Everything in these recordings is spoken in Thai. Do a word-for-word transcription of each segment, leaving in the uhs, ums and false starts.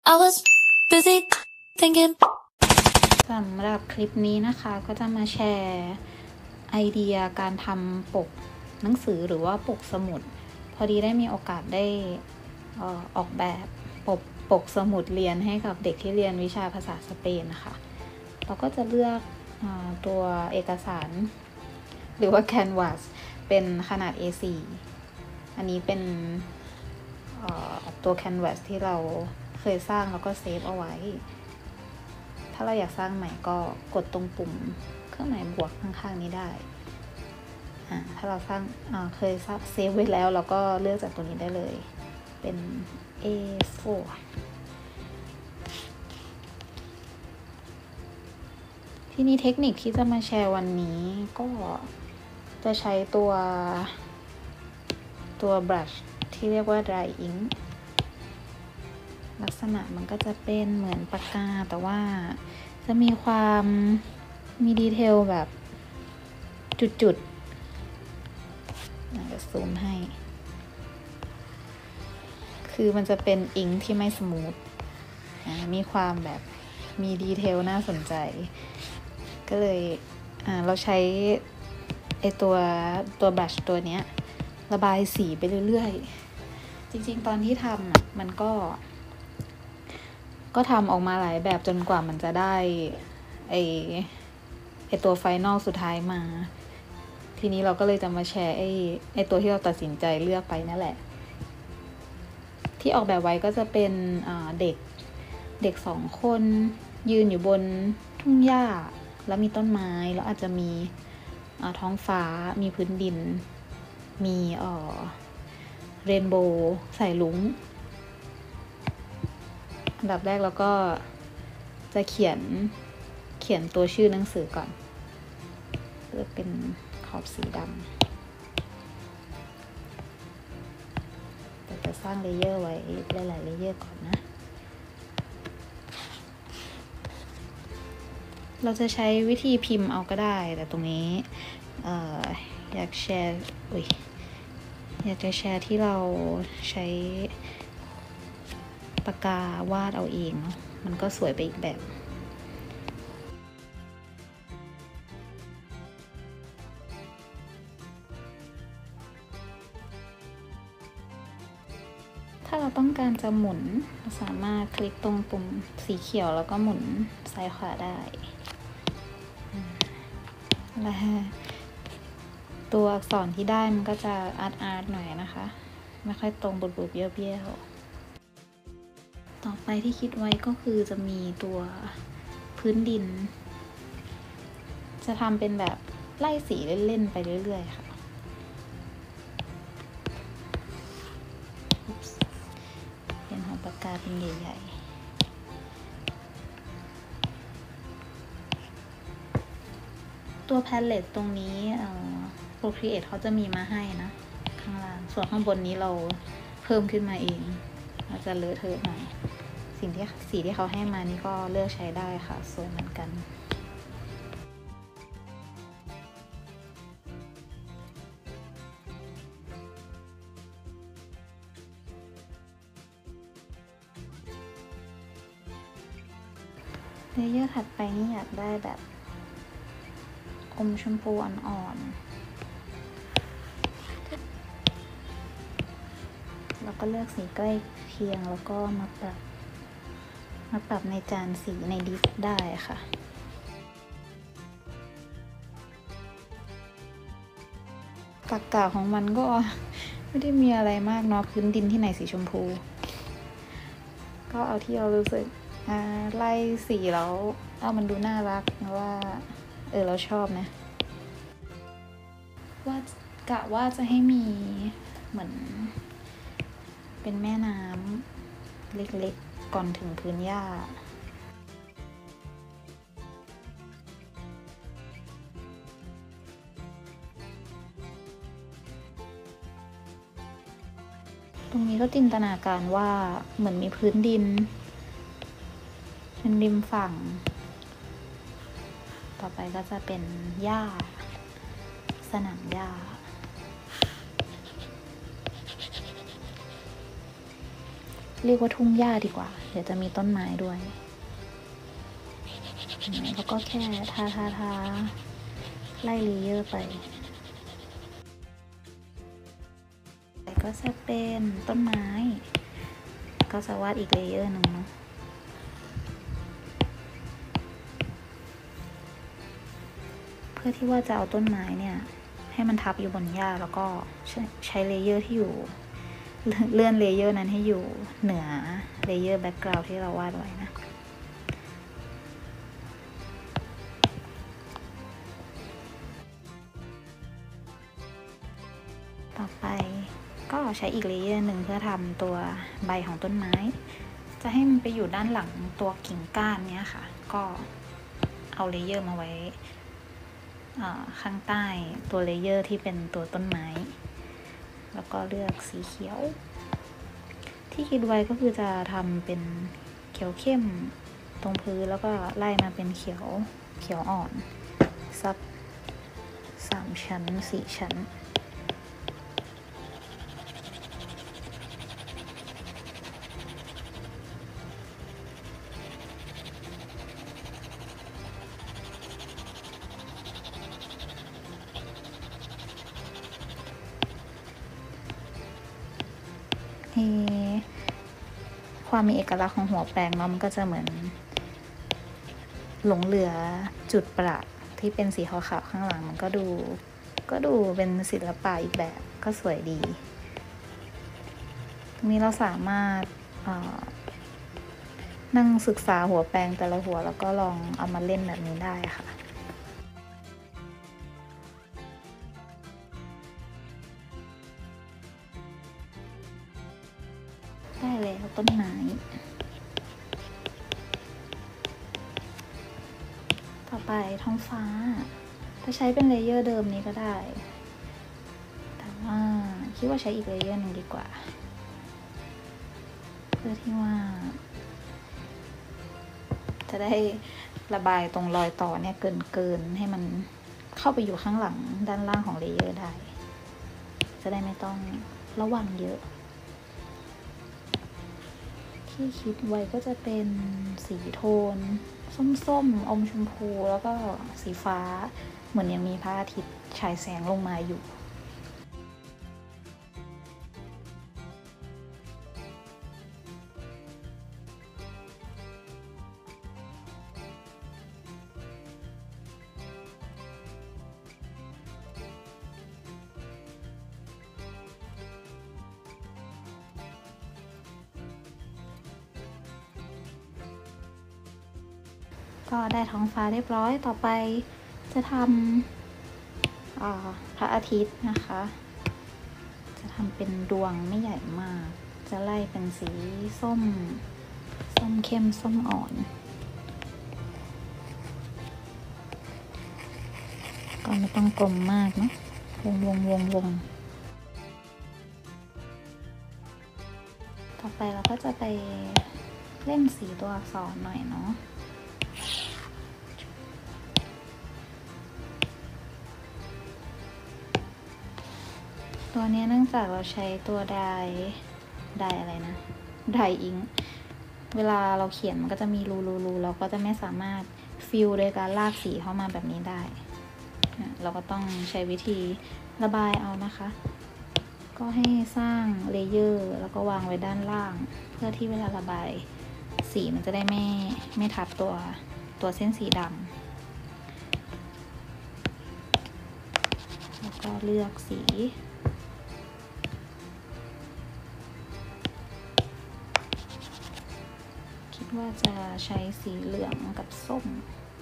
I was busy thinking สำหรับคลิปนี้นะคะก็จะมาแชร์ไอเดียการทำปกหนังสือหรือว่าปกสมุดพอดีได้มีโอกาสได้เอ่อออกแบบปกปกสมุดเรียนให้กับเด็กที่เรียนวิชาภาษาสเปนนะคะเราก็จะเลือกเอ่อตัวเอกสารหรือว่า Canvas เป็นขนาด เอ โฟร์ อันนี้เป็นเอ่อตัว Canvas ที่เราเคยสร้างแล้วก็เซฟเอาไว้ถ้าเราอยากสร้างใหม่ก็กดตรงปุ่มเครื่องหมายบวกข้างๆนี้ได้อ่าถ้าเราสร้างอ่าเคยเซฟไว้แล้วเราก็เลือกจากตัวนี้ได้เลยเป็น เอ โฟร์ ทีนี้เทคนิคที่จะมาแชร์วันนี้ก็จะใช้ตัวตัวบรัชที่เรียกว่า dry ink ลักษณะมันก็จะเป็นเหมือนปากกาแต่ว่าจะมีความมีดีเทลแบบจุดๆจะซูมให้คือมันจะเป็นอิงค์ที่ไม่สมูทมีความแบบมีดีเทลน่าสนใจก็เลยเราใช้ไอตัวตัวบรัชตัวเนี้ยระบายสีไปเรื่อยๆจริงๆตอนที่ทำอ่ะมันก็ก็ทำออกมาหลายแบบจนกว่ามันจะได้ไอไอตัวไฟนอลสุดท้ายมาทีนี้เราก็เลยจะมาแชร์ไอไอตัวที่เราตัดสินใจเลือกไปนั่นแหละที่ออกแบบไว้ก็จะเป็นเด็กเด็กสองคนยืนอยู่บนทุ่งหญ้าแล้วมีต้นไม้แล้วอาจจะมีท้องฟ้ามีพื้นดินมีเอ่อเรนโบว์สายลุ้งอันดับแรกเราก็จะเขียนเขียนตัวชื่อหนังสือก่อนเลือกเป็นขอบสีดำแต่จะสร้างเลเยอร์ไว้หลายๆเลเยอร์ก่อนนะเราจะใช้วิธีพิมพ์เอาก็ได้แต่ตรงนี้เอ่ออยากแชร์อุ้ยอยากจะแชร์ที่เราใช้ปากกาวาดเอาเองเนาะมันก็สวยไปอีกแบบถ้าเราต้องการจะหมุนเราสามารถคลิกตรงปุ่มสีเขียวแล้วก็หมุนซ้ายขวาได้และตัวอักษรที่ได้มันก็จะอาร์ตอาร์ตหน่อยนะคะไม่ค่อยตรงบุบๆเบี้ยวๆต่อไปที่คิดไว้ก็คือจะมีตัวพื้นดินจะทำเป็นแบบไล่สีเล่นๆไปเรื่อยๆค่ะเป็นหัวปากกาเป็นใหญ่ๆตัวแพลเลตตรงนี้เอ่อ Procreate เขาจะมีมาให้นะข้างล่างส่วนข้างบนนี้เราเพิ่มขึ้นมาเองเราจะเลอะเทอะหน่อยสิ่งที่สีที่เขาให้มานี่ก็เลือกใช้ได้ค่ะสวยเหมือนกันเลเยอร์ถัดไปนี่อยากได้แบบอมชมพูอ่อนๆแล้วก็เลือกสีใกล้เคียงแล้วก็มาปรับมาปรับในจานสีในดิสได้ค่ะปากกาของมันก็ไม่ได้มีอะไรมากเนาะพื้นดินที่ไหนสีชมพูก็เอาที่เรารู้สึกไล่สีแล้วเอามันดูน่ารักนะว่าเออเราชอบนะว่ากะว่าจะให้มีเหมือนเป็นแม่น้ำเล็กๆก่อนถึงพื้นหญ้าตรงนี้ก็จินตนาการว่าเหมือนมีพื้นดินเป็นริมฝั่งต่อไปก็จะเป็นหญ้าสนามหญ้าเรียกว่าทุ่งหญ้าดีกว่าเดี๋ยวจะมีต้นไม้ด้วยแล้วก็แค่ทาทาทาไล่เลเยอร์ไปก็จะเป็นต้นไม้ก็จะวาดอีกเลเยอร์หนึ่งเนาะเพื่อที่ว่าจะเอาต้นไม้เนี่ยให้มันทับอยู่บนหญ้าแล้วก็ใช้เลเยอร์ที่อยู่เลื่อนเลเยอร์นั้นให้อยู่เหนือเลเยอร์แบ็กกราวด์ที่เราวาดไว้นะต่อไปก็ใช้อีกเลเยอร์หนึ่งเพื่อทำตัวใบของต้นไม้จะให้มันไปอยู่ด้านหลังตัวกิ่งก้านเนี้ยค่ะก็เอาเลเยอร์มาไว้ข้างใต้ตัวเลเยอร์ที่เป็นตัวต้นไม้แล้วก็เลือกสีเขียวที่คิดไว้ก็คือจะทำเป็นเขียวเข้มตรงพื้นแล้วก็ไล่มาเป็นเขียวเขียวอ่อนสักสามชั้นสี่ชั้นความมีเอกลักษณ์ของหัวแปรงเนาะมันก็จะเหมือนหลงเหลือจุดประ ที่เป็นสีขาวๆข้างหลังมันก็ดูก็ดูเป็นศิลปะอีกแบบก็สวยดีตรงนี้เราสามารถนั่งศึกษาหัวแปรงแต่ละหัวแล้วก็ลองเอามาเล่นแบบนี้ได้ค่ะได้แล้วต้นไม้ต่อไปท้องฟ้าจะใช้เป็นเลเยอร์เดิมนี้ก็ได้แต่ว่าคิดว่าใช้อีกเลเยอร์หนึ่งดีกว่าเพื่อที่ว่าจะได้ระบายตรงรอยต่อเนี่ยเกินเกินให้มันเข้าไปอยู่ข้างหลังด้านล่างของเลเยอร์ได้จะได้ไม่ต้องระวังเยอะที่คิดไว้ก็จะเป็นสีโทนส้มๆอมชมพูแล้วก็สีฟ้าเหมือนยังมีพระอาทิตย์ฉายแสงลงมาอยู่ก็ได้ท้องฟ้าเรียบร้อยต่อไปจะทำพระอาทิตย์นะคะจะทำเป็นดวงไม่ใหญ่มากจะไล่เป็นสีส้มส้มเข้มส้มอ่อนก็ไม่ต้องกลมมากเนาะวงวงวงวงต่อไปเราก็จะไปเล่นสีตัวอักษรหน่อยเนาะตัวนี้เนื่องจากเราใช้ตัวไดไดอะไรนะไดอิงเวลาเราเขียนมันก็จะมีรูรูรูเราก็จะไม่สามารถฟิลโดยการลากสีเข้ามาแบบนี้ได้เราก็ต้องใช้วิธีระบายเอานะคะก็ให้สร้างเลเยอร์แล้วก็วางไว้ด้านล่างเพื่อที่เวลาระบายสีมันจะได้ไม่ไม่ทับตัวตัวเส้นสีดำแล้วก็เลือกสีว่าจะใช้สีเหลืองกับส้ม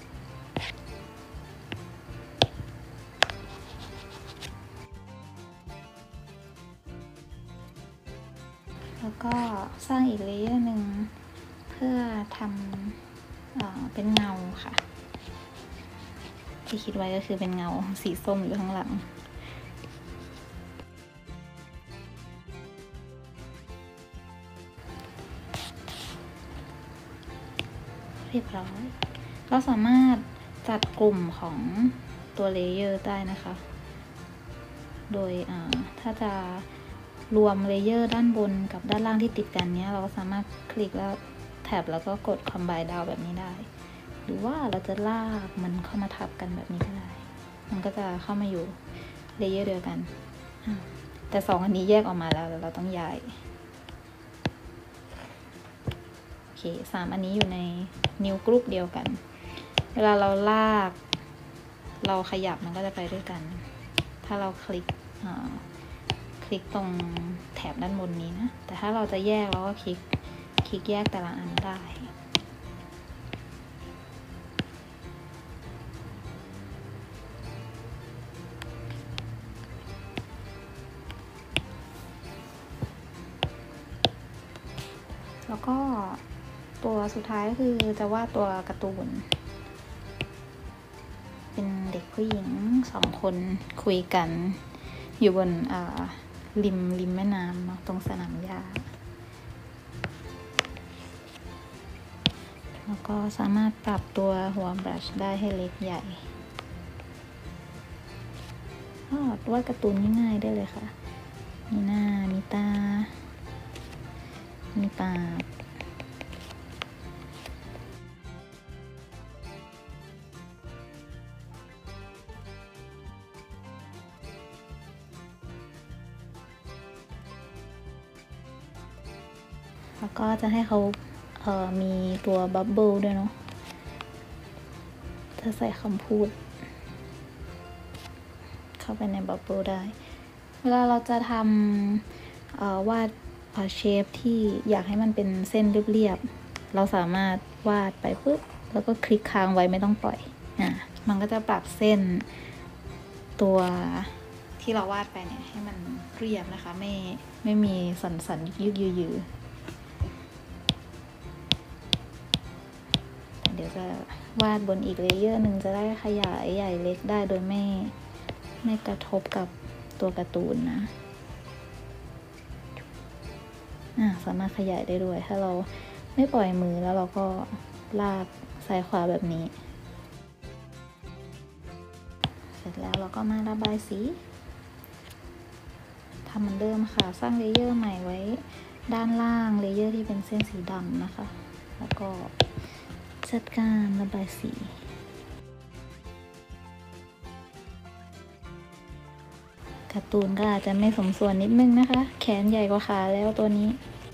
แล้วก็สร้างอีกเลเยอร์หนึ่งเพื่อทำเป็นเงาค่ะที่คิดไว้ก็คือเป็นเงาสีส้มอยู่ข้างหลังเรียบร้อยเราสามารถจัดกลุ่มของตัวเลเยอร์ได้นะคะโดยถ้าจะรวมเลเยอร์ด้านบนกับด้านล่างที่ติดกันเนี้ยเราก็สามารถคลิกแล้วแท็บแล้วก็กด combine down แบบนี้ได้หรือว่าเราจะลากมันเข้ามาทับกันแบบนี้ก็ได้มันก็จะเข้ามาอยู่เลเยอร์เดียวกันแต่สองอันนี้แยกออกมาแล้วเราต้องย้ายโอเคสามอันนี้อยู่ในนิ้วกรุ๊ปเดียวกันเวลาเราลากเราขยับมันก็จะไปด้วยกันถ้าเราคลิกคลิกตรงแถบด้านบนนี้นะแต่ถ้าเราจะแยกเราก็คลิกคลิกแยกแต่ละอันได้แล้วก็ตัวสุดท้ายก็คือจะวาดตัวการ์ตูนเป็นเด็กผู้หญิงสองคนคุยกันอยู่บนริมริมแม่น้ำเนาะตรงสนามหญ้าแล้วก็สามารถปรับตัวหัวบรัชได้ให้เล็กใหญ่ก็วาดการ์ตูนง่ายๆได้เลยค่ะมีหน้ามีตามีปากแล้วก็จะให้เขาเอ่อมีตัวบับเบิลด้วยเนาะถ้าใส่คำพูดเข้าไปในบับเบิลได้เวลาเราจะทำเอ่อวาดเชฟที่อยากให้มันเป็นเส้นเรียบๆเราสามารถวาดไปปุ๊บแล้วก็คลิกค้างไว้ไม่ต้องปล่อยอ่ะมันก็จะปรับเส้นตัวที่เราวาดไปเนี่ยให้มันเรียบนะคะไม่ไม่มีสันสันยืดยืดเดี๋ยวจะวาดบนอีกเลเยอร์หนึ่งจะได้ขยายใหญ่เล็กได้โดยไม่ไม่กระทบกับตัวการ์ตูนนะอ่ะสามารถขยายได้ด้วยถ้าเราไม่ปล่อยมือแล้วเราก็ลากซ้ายขวาแบบนี้เสร็จแล้วเราก็มาระบายสีทำเหมือนเดิมค่ะสร้างเลเยอร์ใหม่ไว้ด้านล่างเลเยอร์ที่เป็นเส้นสีดำนะคะแล้วก็จัดการระบายสีการ์ตูนก็อาจจะไม่สมส่วนนิดนึงนะคะแขนใหญ่กว่าขาแล้วตัวนี้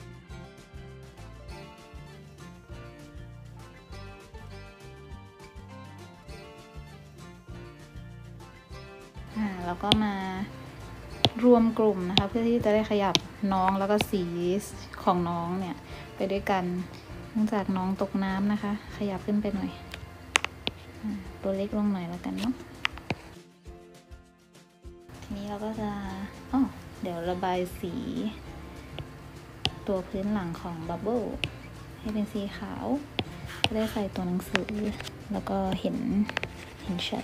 อ่าแล้วก็มารวมกลุ่มนะคะเพื่อที่จะได้ขยับน้องแล้วก็สีของน้องเนี่ยไปด้วยกันเนื่องจากน้องตกน้ำนะคะขยับขึ้นไปหน่อยตัวเล็กลงหน่อยแล้วกันเนาะทีนี้เราก็จะอ๋อเดี๋ยวระบายสีตัวพื้นหลังของบับเบิ้ลให้เป็นสีขาวจะได้ใส่ตัวหนังสือแล้วก็เห็นเห็นชัด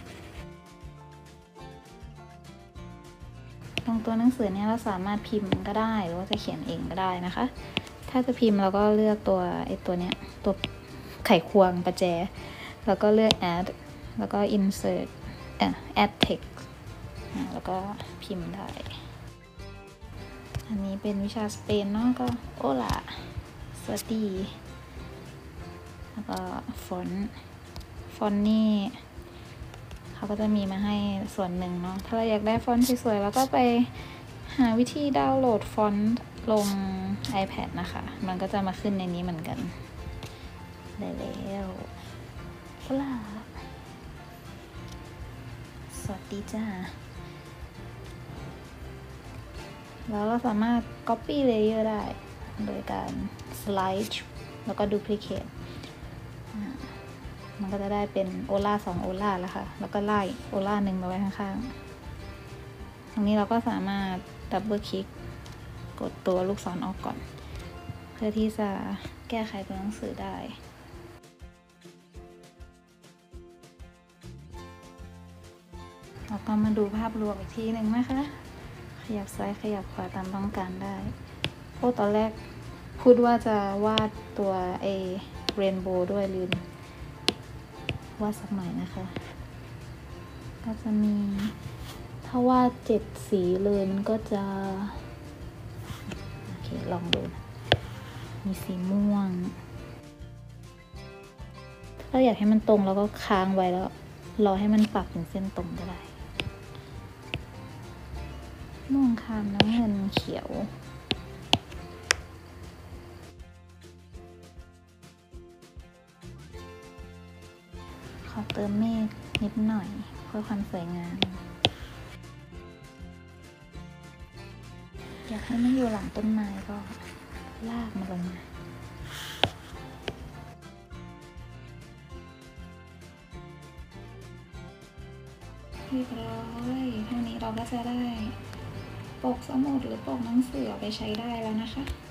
ตรงตัวหนังสือเนี่ยเราสามารถพิมพ์ก็ได้หรือว่าจะเขียนเองก็ได้นะคะถ้าจะพิมพ์เราก็เลือกตัวไอตัวเนี้ยตัวไขควงประแจแล้วก็เลือก add แล้วก็ insert อ่ะ add text แล้วก็พิมพ์ได้อันนี้เป็นวิชาสเปนเนาะก็โอลาสวัสดีแล้วก็ฟอนต์ฟอนต์นี่เขาก็จะมีมาให้ส่วนหนึ่งเนาะถ้าเราอยากได้ฟอนต์สวยๆแล้วก็ไปหาวิธีดาวน์โหลดฟอนต์ลง iPad นะคะมันก็จะมาขึ้นในนี้เหมือนกันได้แล้วโอลาสวัสดีจ้าแล้วเราสามารถ copy layer ได้โดยการ slide แล้วก็ duplicate มันก็จะได้เป็นโอล่าสองโอล่าแล้วค่ะแล้วก็ไล่โอล่าหนึ่งมาไว้ข้างๆตรงนี้เราก็สามารถดับเบิลคลิกกดตัวลูกศรออกก่อนเพื่อที่จะแก้ไขตัวหนังสือได้เราก็มาดูภาพรวมอีกทีหนึ่งนะคะขยับซ้ายขยับขวาตามต้องการได้โอ้ตอนแรกพูดว่าจะวาดตัวไอเรนโบว์ด้วยลืมวาดสักหน่อยนะคะก็จะมีถ้าวาดเจ็ดสีเลยมันก็จะลองดูนะมีสีม่วงถ้าอยากให้มันตรงแล้วก็ค้างไว้แล้วรอให้มันปักเป็นเส้นตรงก็ได้ม่วงคามน้ำเงินเขียวขอเติมเมฆนิดหน่อยเพื่อความสวยงามอยากให้มันอยู่หลังต้นไม้ก็ลากมันลงมาเรียบร้อยเท่านี้เราก็จะได้ปกสมุดหรือปกหนังสือเอาไปใช้ได้แล้วนะคะ